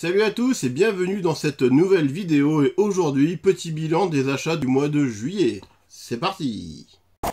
Salut à tous et bienvenue dans cette nouvelle vidéo et aujourd'hui, petit bilan des achats du mois de juillet. C'est parti!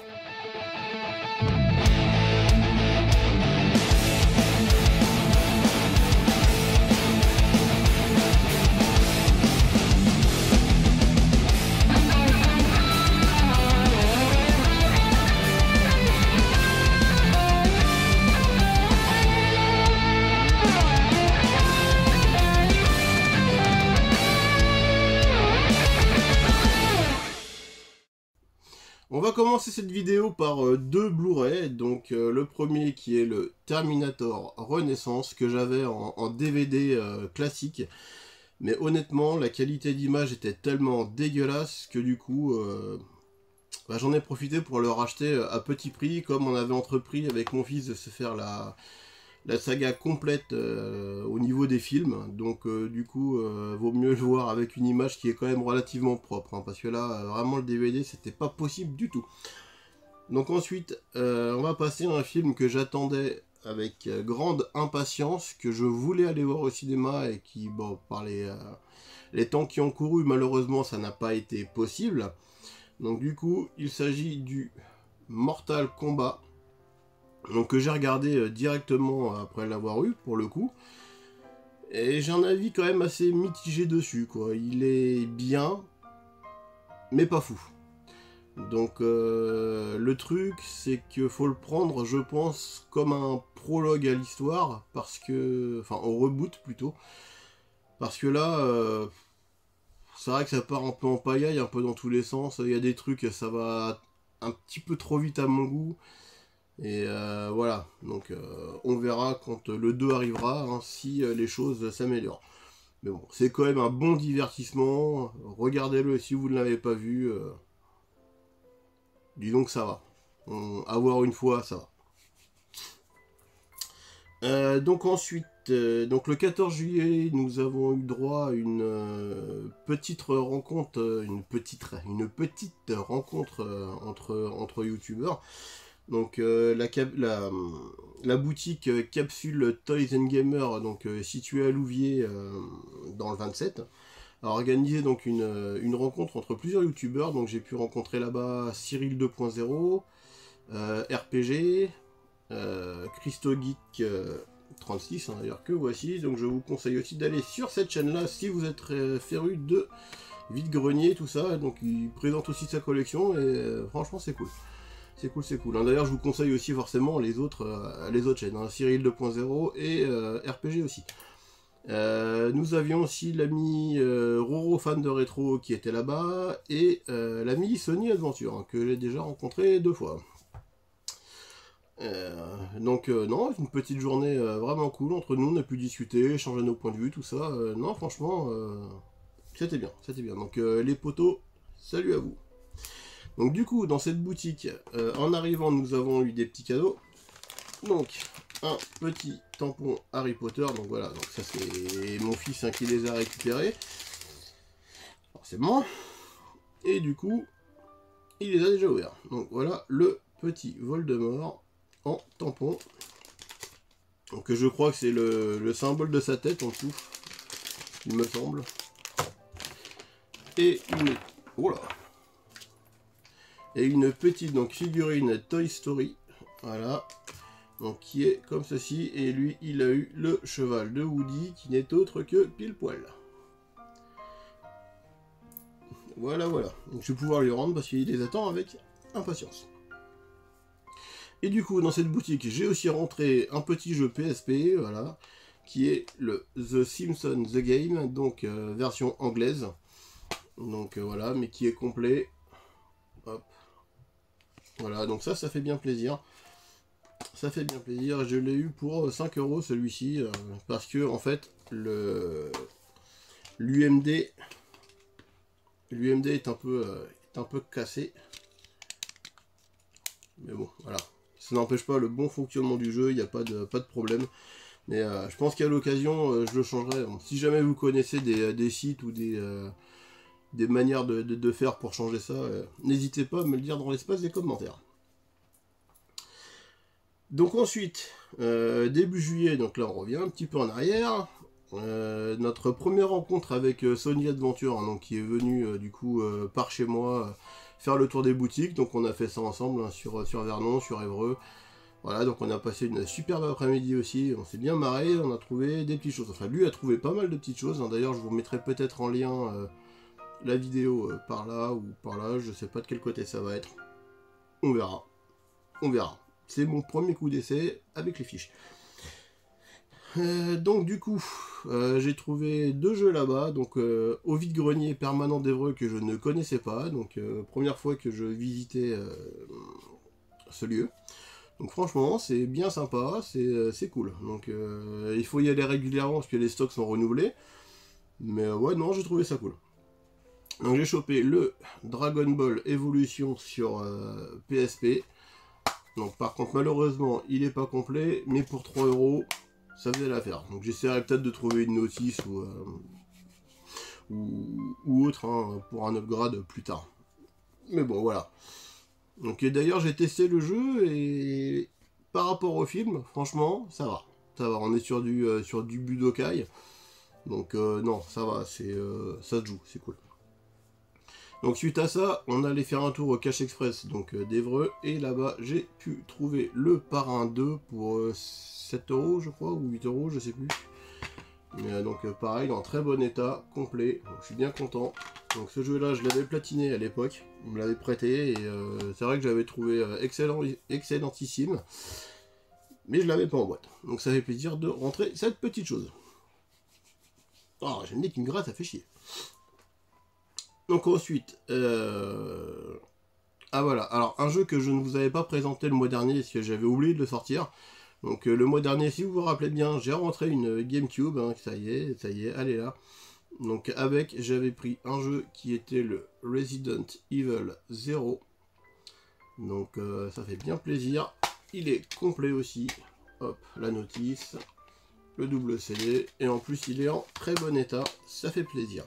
On va commencer cette vidéo par deux Blu-ray, donc le premier qui est le Terminator Renaissance que j'avais en DVD classique, mais honnêtement la qualité d'image était tellement dégueulasse que du coup j'en ai profité pour le racheter à petit prix, comme on avait entrepris avec mon fils de se faire la saga complète au niveau des films, donc du coup vaut mieux le voir avec une image qui est quand même relativement propre, hein, parce que là vraiment le DVD c'était pas possible du tout. Donc ensuite on va passer à un film que j'attendais avec grande impatience, que je voulais aller voir au cinéma et qui, bon, par les temps qui ont couru, malheureusement ça n'a pas été possible. Donc du coup il s'agit du Mortal Kombat, donc que j'ai regardé directement après l'avoir eu pour le coup, et j'ai un avis quand même assez mitigé dessus quoi. Il est bien mais pas fou. Donc le truc c'est que faut le prendre, je pense, comme un prologue à l'histoire, parce que, enfin au reboot plutôt, parce que là c'est vrai que ça part un peu en pagaille, un peu dans tous les sens. Il y a des trucs, ça va un petit peu trop vite à mon goût. Et voilà, donc on verra quand le 2 arrivera, hein, si les choses s'améliorent. Mais bon, c'est quand même un bon divertissement, regardez-le si vous ne l'avez pas vu. Disons que ça va. À voir une fois, ça va. Donc ensuite, donc le 14 juillet, nous avons eu droit à une petite rencontre, une petite rencontre entre youtubeurs. Donc la boutique Capsule Toys and Gamer, donc située à Louviers dans le 27, a organisé donc une rencontre entre plusieurs youtubeurs. Donc j'ai pu rencontrer là-bas Cyril 2.0, RPG, ChristoGeek 36, hein, d'ailleurs, que voici. Donc je vous conseille aussi d'aller sur cette chaîne là si vous êtes féru de vide-grenier, tout ça. Donc il présente aussi sa collection et franchement c'est cool. C'est cool. Hein. D'ailleurs, je vous conseille aussi forcément les autres chaînes, hein, Cyril 2.0 et RPG aussi. Nous avions aussi l'ami Roro fan de rétro qui était là-bas, et l'ami Sony Adventure, hein, que j'ai déjà rencontré 2 fois. Donc non, une petite journée vraiment cool entre nous, on a pu discuter, échanger nos points de vue, tout ça. Non, franchement, c'était bien. Donc les potos, salut à vous. Donc du coup, dans cette boutique, en arrivant, nous avons eu des petits cadeaux. Donc, un petit tampon Harry Potter. Donc voilà, donc ça c'est mon fils, hein, qui les a récupérés. Forcément. Et du coup, il les a déjà ouverts. Donc voilà, le petit Voldemort en tampon. Donc je crois que c'est le symbole de sa tête en dessous, il me semble. Et une... Oh là! Et une petite donc figurine Toy Story, voilà, donc qui est comme ceci, et lui il a eu le cheval de Woody qui n'est autre que Pile Poil. Voilà, donc je vais pouvoir lui rendre parce qu'il les attend avec impatience. Et du coup dans cette boutique j'ai aussi rentré un petit jeu PSP, voilà, qui est le The Simpsons The Game, donc version anglaise, donc voilà, mais qui est complet. Hop. Voilà, donc ça fait bien plaisir. Je l'ai eu pour 5 € celui-ci, parce que en fait l'UMD est un peu cassé. Mais bon, voilà. Ça n'empêche pas le bon fonctionnement du jeu, il n'y a pas de problème. Mais je pense qu'à l'occasion, je le changerai. Bon, si jamais vous connaissez des sites ou des manières de faire pour changer ça, n'hésitez pas à me le dire dans l'espace des commentaires. Donc ensuite, début juillet, donc là on revient un petit peu en arrière, notre première rencontre avec Sony Adventure, hein, donc, qui est venu du coup par chez moi faire le tour des boutiques. Donc on a fait ça ensemble, hein, sur Vernon, sur Évreux. Voilà, donc on a passé une superbe après-midi aussi, on s'est bien marré, on a trouvé des petites choses. Enfin, lui a trouvé pas mal de petites choses, hein. D'ailleurs je vous mettrai peut-être en lien la vidéo par là ou par là, je sais pas de quel côté ça va être. On verra. On verra. C'est mon premier coup d'essai avec les fiches. Donc du coup, j'ai trouvé 2 jeux là-bas, donc au vide-grenier permanent d'Évreux que je ne connaissais pas, donc première fois que je visitais ce lieu. Donc franchement, c'est bien sympa, c'est cool. Donc il faut y aller régulièrement parce que les stocks sont renouvelés. Mais ouais, non, j'ai trouvé ça cool. Donc j'ai chopé le Dragon Ball Evolution sur PSP. Donc par contre, malheureusement, il n'est pas complet, mais pour 3 €, ça faisait l'affaire. Donc j'essaierai peut-être de trouver une notice ou autre, hein, pour un upgrade plus tard. Mais bon, voilà. Donc d'ailleurs, j'ai testé le jeu et par rapport au film, franchement, ça va. Ça va, on est sur du Budokai. Donc non, ça va, ça se joue, c'est cool. Donc suite à ça, on allait faire un tour au Cache Express, donc d'Évreux, et là-bas j'ai pu trouver le Parrain 2 pour 7 € je crois, ou 8 €, je sais plus. Mais, donc pareil, en très bon état, complet, donc je suis bien content. Donc ce jeu là, je l'avais platiné à l'époque, on me l'avait prêté, et c'est vrai que j'avais trouvé excellentissime, mais je l'avais pas en boîte. Donc ça fait plaisir de rentrer cette petite chose. Oh, j'aime bien qu'il me gratte, ça fait chier. Donc ensuite, ah voilà, alors un jeu que je ne vous avais pas présenté le mois dernier, parce que j'avais oublié de le sortir. Donc le mois dernier, si vous vous rappelez bien, j'ai rentré une GameCube, hein, ça y est, elle est là. Donc avec, j'avais pris un jeu qui était le Resident Evil 0. Donc ça fait bien plaisir. Il est complet aussi. Hop, la notice, le double CD, et en plus il est en très bon état, ça fait plaisir.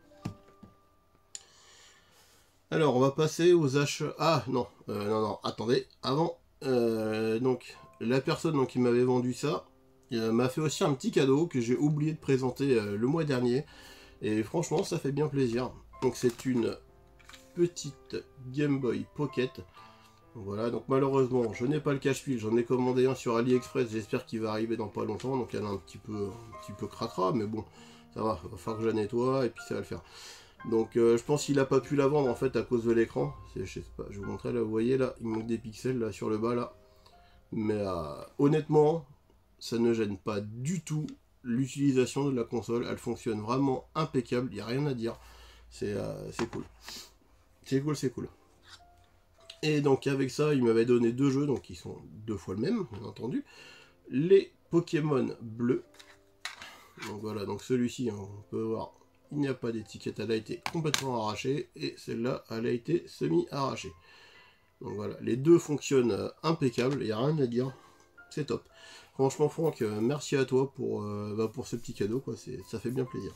Alors, on va passer aux achats. Ah, non, non, attendez. Avant, donc, la personne donc, qui m'avait vendu ça m'a fait aussi un petit cadeau que j'ai oublié de présenter le mois dernier. Et franchement, ça fait bien plaisir. Donc, c'est une petite Game Boy Pocket. Voilà, donc malheureusement, je n'ai pas le cache-fil. J'en ai commandé un sur AliExpress. J'espère qu'il va arriver dans pas longtemps. Donc, elle est un petit peu cracra, mais bon, ça va. Il va falloir que je la nettoie et puis ça va le faire. Donc je pense qu'il a pas pu la vendre en fait à cause de l'écran. Je sais pas, je vous montrer là, vous voyez là, il manque des pixels là sur le bas là. Mais honnêtement, ça ne gêne pas du tout l'utilisation de la console. Elle fonctionne vraiment impeccable, il n'y a rien à dire. C'est cool. C'est cool, c'est cool. Et donc avec ça, il m'avait donné 2 jeux, donc qui sont 2 fois le même, bien entendu. Les Pokémon bleus. Donc voilà, donc celui-ci, hein, on peut voir. Il n'y a pas d'étiquette, elle a été complètement arrachée, et celle-là, elle a été semi-arrachée. Donc voilà, les deux fonctionnent impeccables, il n'y a rien à dire, c'est top. Franchement Franck, merci à toi pour ce petit cadeau, quoi. Ça fait bien plaisir.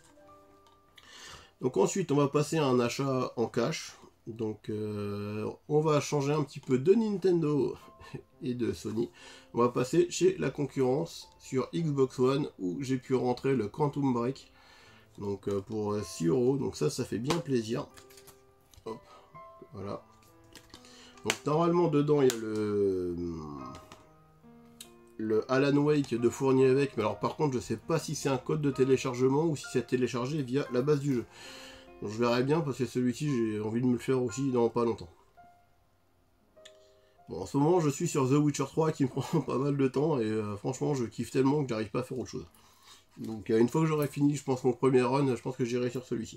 Donc ensuite, on va passer à un achat en cash. Donc on va changer un petit peu de Nintendo et de Sony. On va passer chez la concurrence sur Xbox One, où j'ai pu rentrer le Quantum Break. Donc pour 6 €, donc ça fait bien plaisir. Hop, voilà. Donc normalement dedans il y a le Alan Wake de Fournier avec, mais alors par contre je sais pas si c'est un code de téléchargement ou si c'est téléchargé via la base du jeu. Donc, je verrai bien parce que celui-ci j'ai envie de me le faire aussi dans pas longtemps. Bon, en ce moment je suis sur The Witcher 3 qui me prend pas mal de temps et franchement je kiffe tellement que j'arrive pas à faire autre chose. Donc une fois que j'aurai fini, je pense mon premier run, je pense que j'irai sur celui-ci.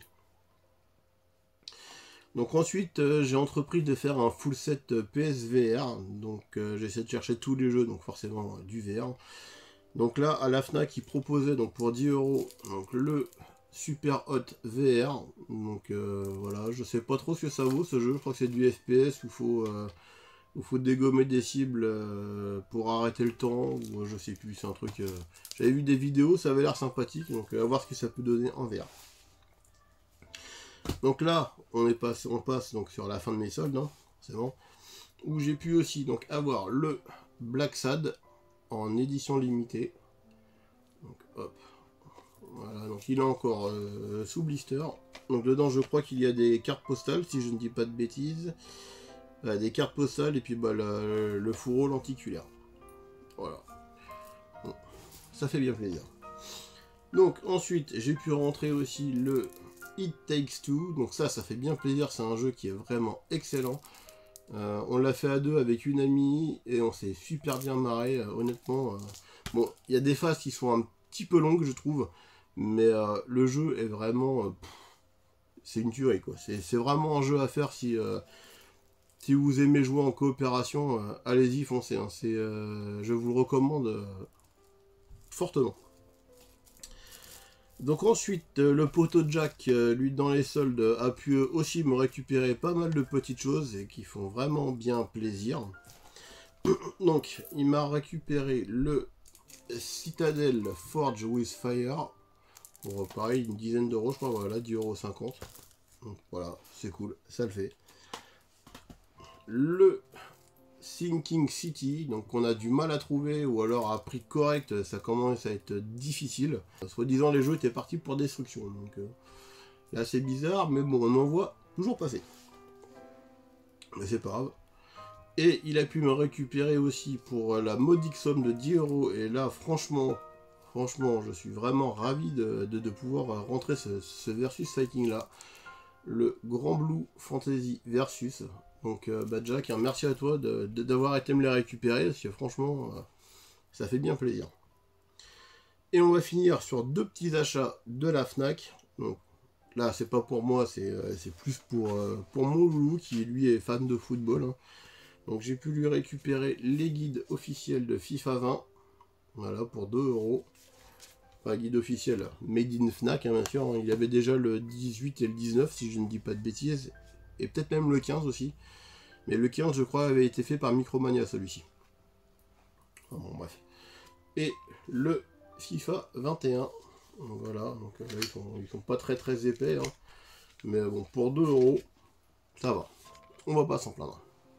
Donc ensuite, j'ai entrepris de faire un full set PSVR. Donc j'essaie de chercher tous les jeux, donc forcément du VR. Donc là, à la FNAC, ils proposaient donc pour 10 € donc, le Super Hot VR. Donc voilà, je sais pas trop ce que ça vaut ce jeu. Je crois que c'est du FPS où il faut dégommer des cibles pour arrêter le temps. Ou je sais plus, c'est un truc... J'avais vu des vidéos, ça avait l'air sympathique. Donc à voir ce que ça peut donner en VR. Donc là, on passe donc sur la fin de mes soldes, hein, c'est bon. Où j'ai pu aussi donc avoir le Black Sad en édition limitée. Donc hop, Donc il est encore sous blister. Donc dedans je crois qu'il y a des cartes postales, si je ne dis pas de bêtises. Des cartes postales et puis bah, le fourreau lenticulaire. Voilà. Bon, ça fait bien plaisir. Donc ensuite j'ai pu rentrer aussi le It Takes Two. Donc ça fait bien plaisir, c'est un jeu qui est vraiment excellent. On l'a fait à deux avec une amie et on s'est super bien marré, honnêtement. Bon, il y a des phases qui sont un petit peu longues je trouve, mais le jeu est vraiment... c'est une tuerie quoi. C'est vraiment un jeu à faire si vous aimez jouer en coopération, allez-y, foncez. Hein. Je vous le recommande fortement. Donc ensuite, le poteau Jack, lui dans les soldes, a pu aussi me récupérer pas mal de petites choses et qui font vraiment bien plaisir. Donc, il m'a récupéré le Citadel Forge with Fire. Bon, pareil, une dizaine d'euros, je crois, voilà, 10,50 €. Donc voilà, c'est cool, ça le fait. Le Sinking City, donc on a du mal à trouver, ou alors à prix correct, ça commence à être difficile. Soi-disant, les jeux étaient partis pour destruction, donc là c'est bizarre, mais bon, on en voit toujours passer. Mais c'est pas grave. Et il a pu me récupérer aussi pour la modique somme de 10 €, et là, franchement, je suis vraiment ravi de pouvoir rentrer ce versus fighting là. Le Grand Blue Fantasy Versus. Donc bah Jack, hein, merci à toi d'avoir été me les récupérer, parce que franchement, ça fait bien plaisir. Et on va finir sur deux petits achats de la Fnac. Donc là, c'est pas pour moi, c'est plus pour mon loulou, qui lui est fan de football. Hein. Donc j'ai pu lui récupérer les guides officiels de FIFA 20. Voilà, pour 2 €. Enfin, guide officiel, made in Fnac, hein, bien sûr. Hein. Il y avait déjà le 18 et le 19, si je ne dis pas de bêtises. Et peut-être même le 15 aussi. Mais le 15, je crois, avait été fait par Micromania, celui-ci. Enfin, bon, bref. Et le FIFA 21. Donc, voilà, donc là, ils sont pas très épais. Hein. Mais bon, pour 2 €, ça va. On va pas s'en plaindre.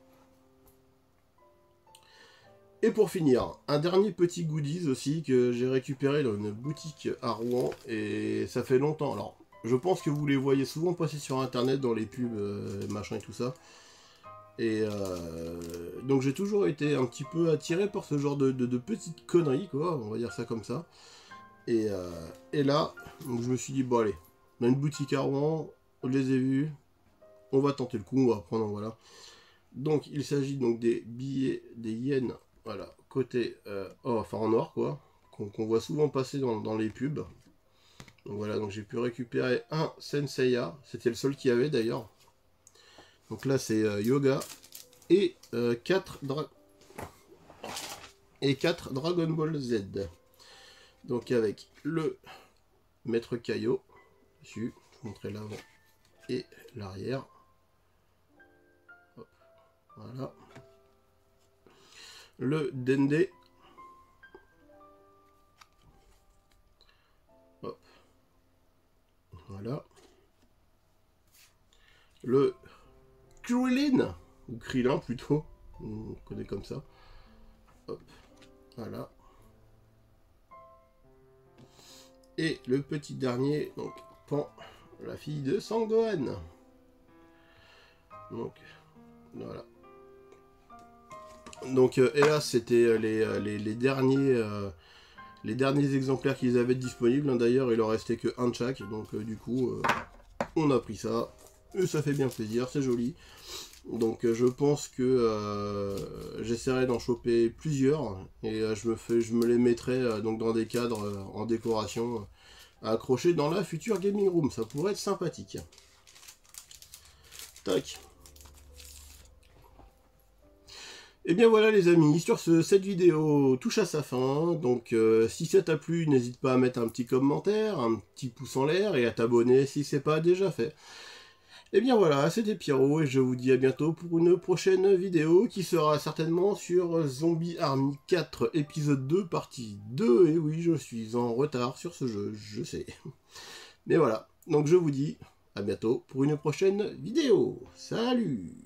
Et pour finir, un dernier petit goodies aussi que j'ai récupéré dans une boutique à Rouen. Et ça fait longtemps. Alors, je pense que vous les voyez souvent passer sur internet dans les pubs, machin et tout ça. Et donc j'ai toujours été un petit peu attiré par ce genre de petites conneries, quoi, on va dire ça comme ça. Et là, donc je me suis dit, bon allez, on a une boutique à Rouen, on les a vus, on va tenter le coup, on va prendre, voilà. Donc il s'agit donc des billets, des yens, voilà, côté, enfin en or, quoi, qu'on voit souvent passer dans les pubs. Donc voilà, donc j'ai pu récupérer un Senseiya, c'était le seul qu'il y avait d'ailleurs. Donc là c'est Yoga et 4 Dragon Ball Z. Donc avec le Maître Kaio dessus, je vous montrer l'avant et l'arrière. Voilà. Le Dende. Hop. Voilà. Le Krillin, ou Krillin plutôt, on connaît comme ça. Hop, voilà. Et le petit dernier, donc Pan, la fille de Sangohan. Donc, voilà. Donc, hélas, c'était les derniers exemplaires qu'ils avaient disponibles. Hein. D'ailleurs, il en restait que un de chaque. Donc, du coup, on a pris ça. Et ça fait bien plaisir, c'est joli. Donc je pense que j'essaierai d'en choper plusieurs et je me les mettrai donc dans des cadres en décoration à accrocher dans la future gaming room. Ça pourrait être sympathique. Tac. Et bien voilà les amis, sur ce, cette vidéo touche à sa fin. Donc si ça t'a plu, n'hésite pas à mettre un petit commentaire, un petit pouce en l'air et à t'abonner si c'est pas déjà fait. Et bien voilà, c'était Pierrot et je vous dis à bientôt pour une prochaine vidéo qui sera certainement sur Zombie Army 4 épisode 2 partie 2. Et oui, je suis en retard sur ce jeu, je sais. Mais voilà, donc je vous dis à bientôt pour une prochaine vidéo. Salut!